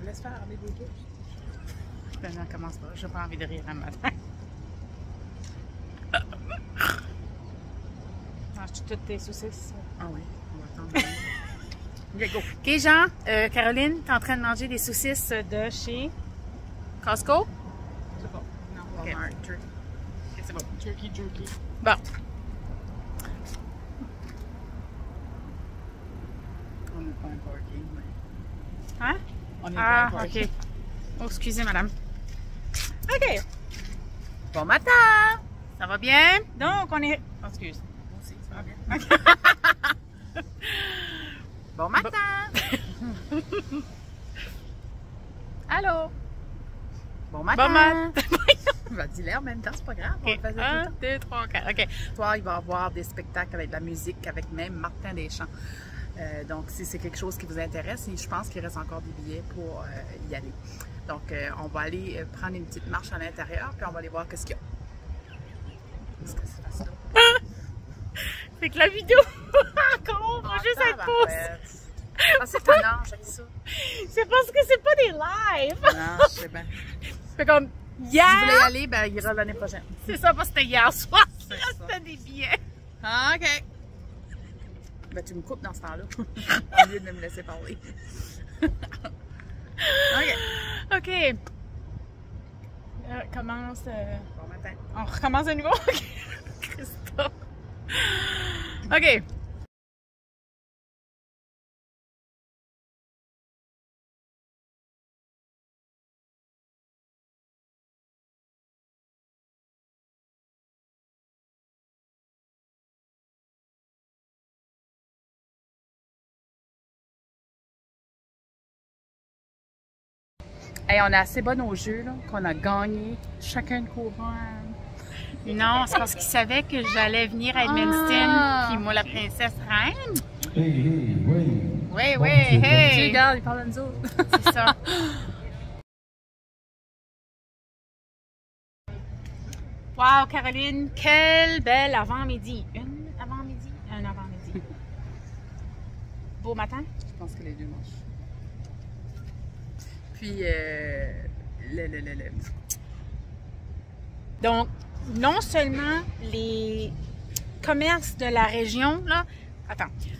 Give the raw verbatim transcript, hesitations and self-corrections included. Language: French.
laisse faire avec des touches. Ben non, commence pas. J'ai pas envie de rire un matin. Manges-tu toutes tes saucisses? Ah oui, on va attendre. Okay, go. OK, Jean, euh, Caroline, t'es en train de manger des saucisses de chez Costco? C'est bon. Non, Ok. Walmart, turkey. OK, c'est bon. Turkey, jerky. Bon. On n'est pas un parking, mais... Hein? On n'est Ah, pas un parking. OK. Oh, excusez, madame. OK. Bon matin! Ça va bien? Donc, on est... Oh, excuse. Moi aussi, ça va bien. Bon matin! Allô? Bon matin! Bon matin! Va dis-le en même temps, c'est pas grave. On OK. le faisait tout le un, temps. deux, trois, quatre. OK. Ce soir, il va y avoir des spectacles avec de la musique, avec même Martin Deschamps. Euh, donc, si c'est quelque chose qui vous intéresse, je pense qu'il reste encore des billets pour euh, y aller. Donc, euh, on va aller euh, prendre une petite marche à l'intérieur, puis on va aller voir qu'est-ce qu'il y a. Qu'est-ce que c'est facile? C'est que la vidéo, encore, on va juste être pousse. Ah, c'est tannant, j'aime ça. C'est parce que c'est pas des lives. Non, je sais bien. C'est comme hier. Si vous voulez y aller, ben, il ira l'année prochaine. C'est ça, parce que c'était hier soir. C'est Là, ça. c'était des billets. Ah, OK. Ben, tu me coupes dans ce temps-là, au lieu de me laisser parler. OK. OK. Euh, commence. euh, Bon matin. On recommence à nouveau. OK. Christophe. OK. Hey, on est assez bonne au jeu, là, qu'on a gagné chacun de couronne. Non, c'est parce qu'il savait que j'allais venir à Edmundston, Ah. puis moi, la princesse reine. Hey, hey, oui. Oui, oui, hey! Regarde, il parle de nous autres. C'est ça. Wow, Caroline, quelle belle avant-midi. Une avant-midi, un avant-midi. Beau matin? Je pense que les deux marchent. Puis, euh, le, le, le, le. Donc, non seulement les commerces de la région, là, attends,